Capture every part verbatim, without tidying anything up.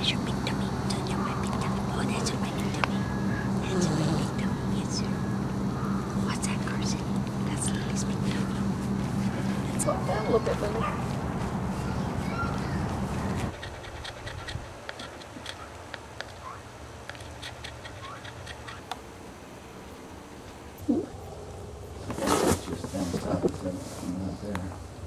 There's your big tummy. That's your my big tummy. Oh, that's your my big tummy. That's your my big tummy. Yes, sir. What's that, Carson? That's Lily's big tummy. Let's walk down a little bit, Lily. Just down south of everything out there.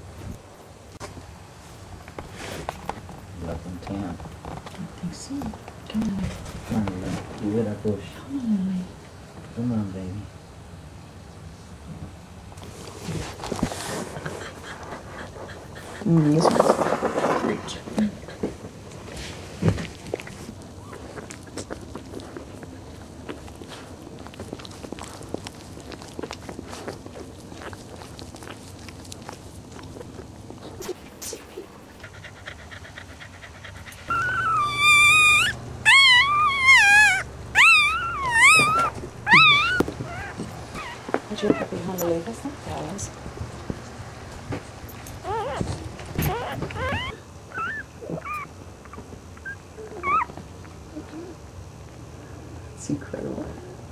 Up in town. I think so. Come on, Lily. Come on, Lily. You with that bush. Come on, Lily. Come on, baby. Mm, this one's rich. You're happy, Honolulu. That's not flowers. It's incredible.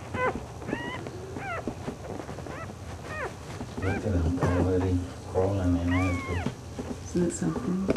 Look at him already crawling in there. Isn't it something?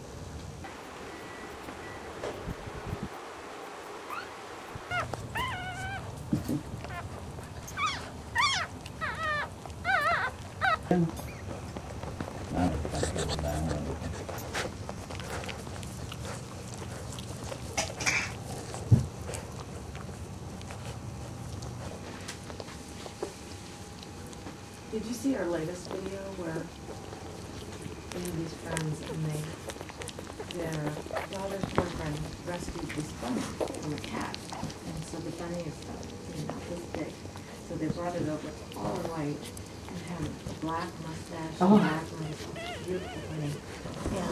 Did you see our latest video where Andy's friends and they, their daughter's boyfriend rescued this bunny from a cat? And so the bunny is uh, you know, this big. So they brought it over all in white and had a black mustache, Oh. black eyes, beautiful bunny. Yeah.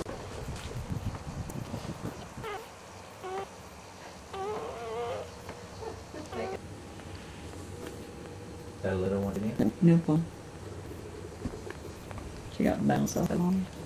That little one in here? Newborn. She got bounced off the lawn.